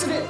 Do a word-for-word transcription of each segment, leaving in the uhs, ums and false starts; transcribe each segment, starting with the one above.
する。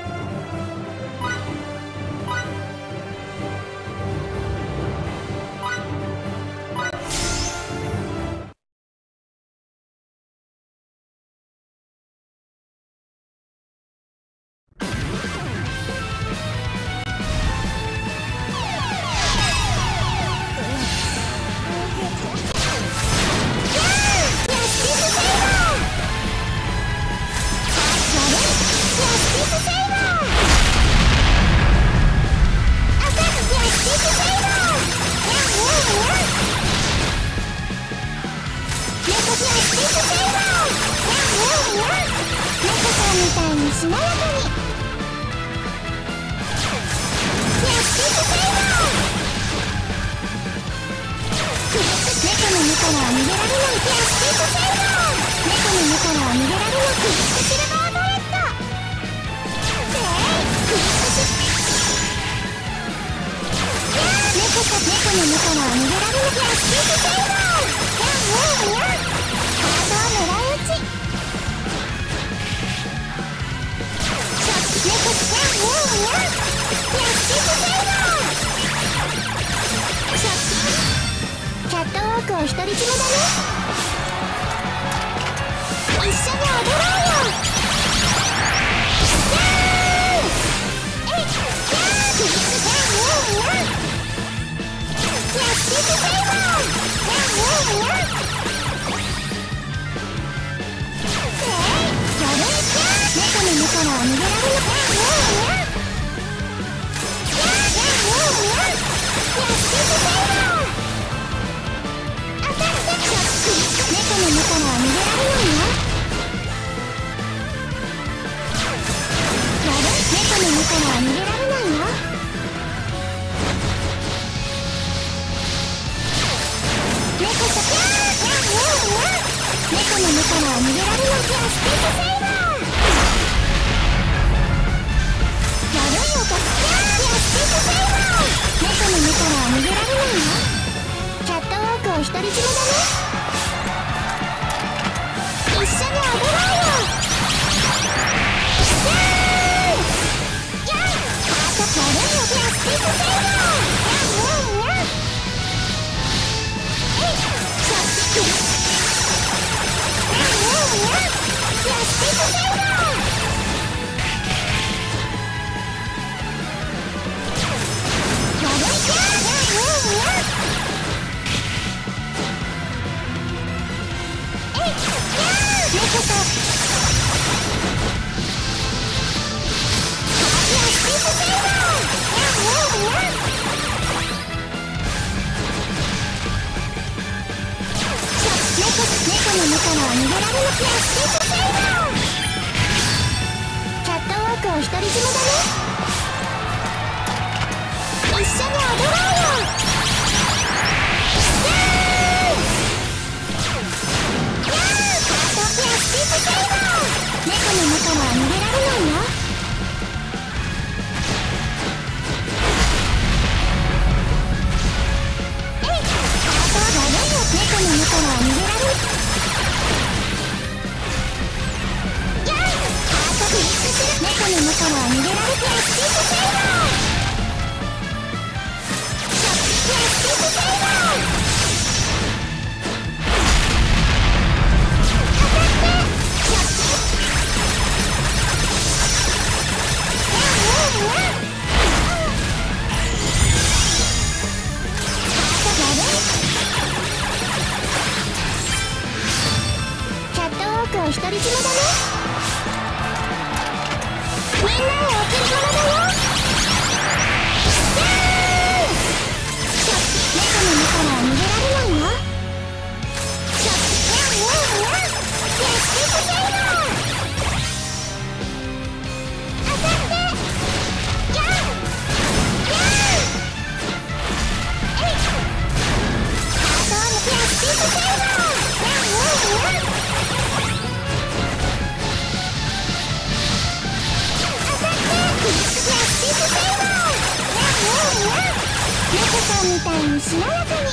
みたいにしなやかに。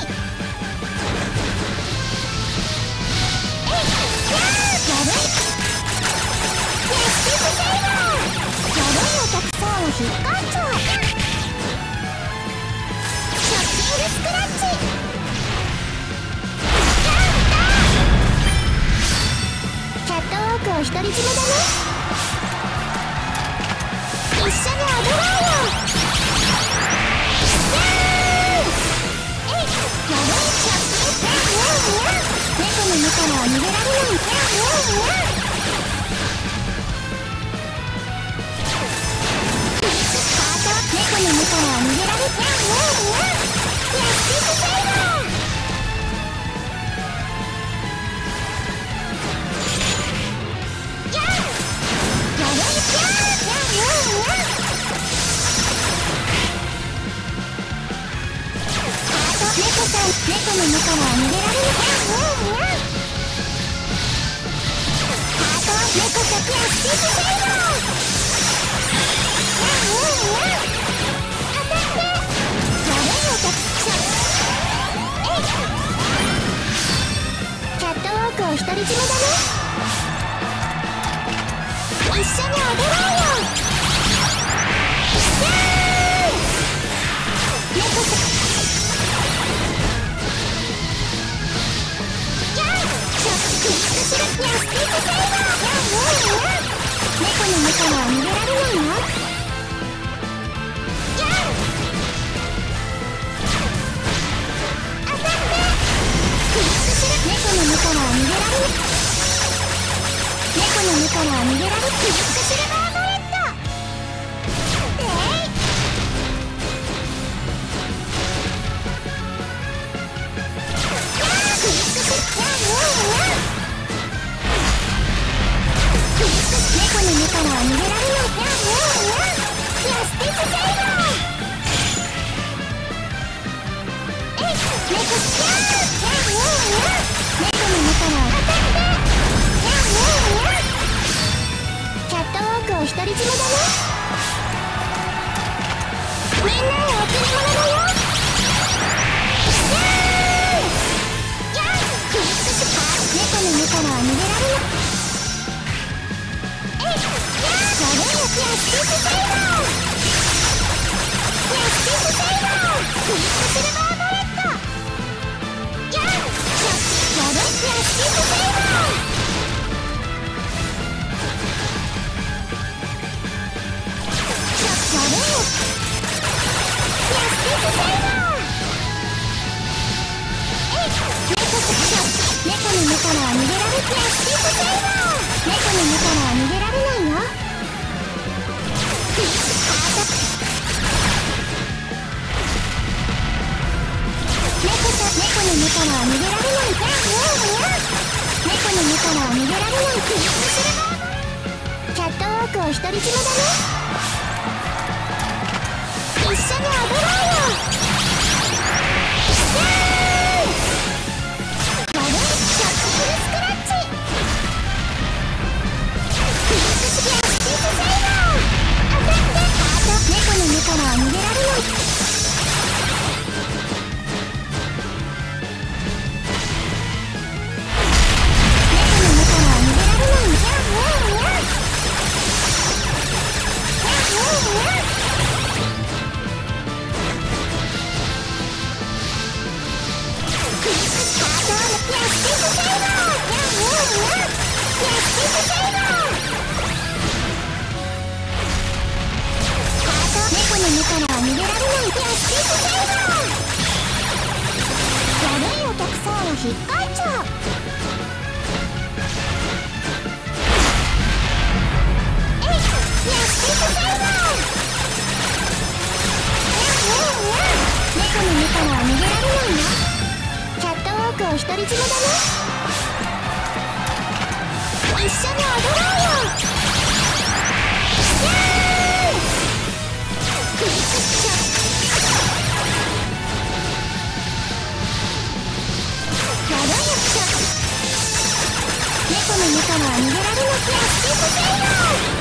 えいやーやるやってくせいよ。 猫の目から逃げられてやっピースセイバー。やーやれやーやーやー猫さん、猫の目から逃げられる。やんやんやん。ハート、猫さん、ピアスピースセイバー。やんやんやん。当たって。やれよ、たくさん。えい。キャットウォークを独り占めだね。一緒に踊ろうよ。やー。猫さん。猫の目からは逃げられないの？当たってクリックする。猫の目からは逃げられる。猫の目からは逃げられる。クリックするバーバレット。えいクリックする。やんやんやん。猫の目からは逃げられない。やんやんやん。ピアスピースセイバー。えい猫やーやんやんやん。猫の目からは当たってやんやんやん。キャットウォークを独り占めだね。みんなへ贈り物だよ。やーやんクリックスパー。猫の目からは逃げられない。ピアスピースセイバー。ピアスピースセイバー。クリックするバーバレット。やんやれ。ピアスピースセイバー。やれよ。ピアスピースセイバー。えい猫さん。猫の目からは逃げられる。ピアスピースセイバー。猫の目からは逃げられないよ。猫さん、猫の目からは逃げられない。やんやんやん。猫の目からは逃げられない。クリックするバーバレット。キャットウォークを独り占めだね。一緒に踊ろうよ。やーやれ。シャッフルスクラッチ。クリックする。ピアスピースセイバー。当たってハート。猫の目からは逃げられない。引っかいちゃう。えいピアスピースセイバー。やんやんやん。猫の目からは逃げられないの。キャットウォークを独り占めだね。一緒に踊ろうよ。やークリックしちゃう。やろうよ。猫の目からは逃げられない。ピアスピースセイバー。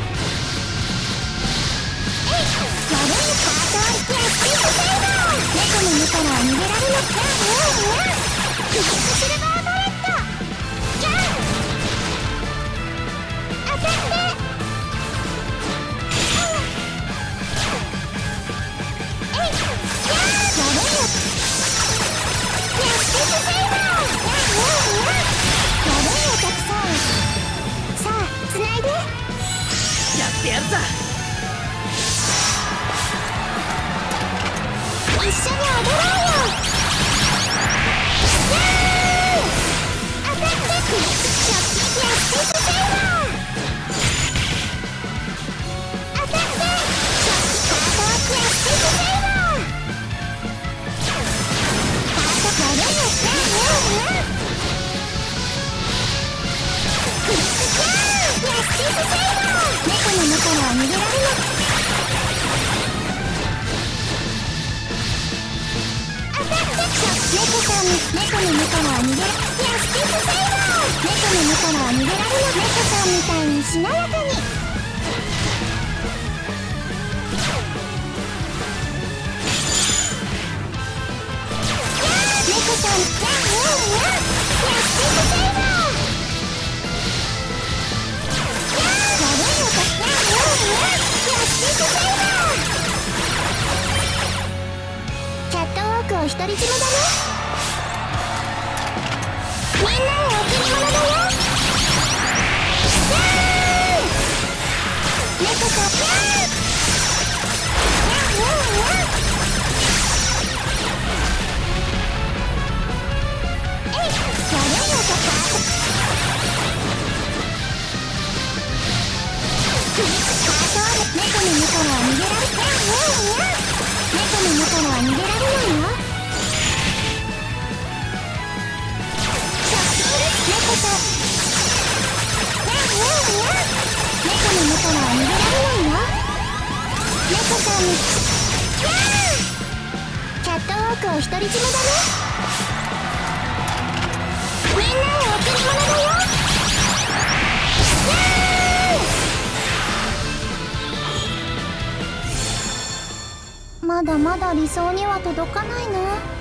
えいやろうよ。ハート。ピアスピースセイバー。猫の目からは逃げられない。やんやんやん。クリックするバーバレット。やん当たってえいやーやろうよ。ピアスピースセイバー。たくさんさあつないで。やってやるぞ。一緒に踊ろうよ。やー猫の目からは逃げられ、いやスティックセイバー。猫の目からは逃げられない。猫さんみたいにしなやかに。猫さん、やんやんやん、いやスティックセイバー。悪いのか、やんやんやん、いやスティックセイバー。キャットウォークを独り占めだね。みんなへ贈り物だよ。猫さん、やんやんやん。えい、悪いのかか。猫の目からは逃げられ、やんやんやん。猫の目からは逃げられないよ。ショッキング、猫さん。やんやんやん。猫の目からは逃げられないよ。猫さんに、やー。キャットウォークを独り占めだね。みんなへ贈り物だよ。まだまだ理想には届かないな。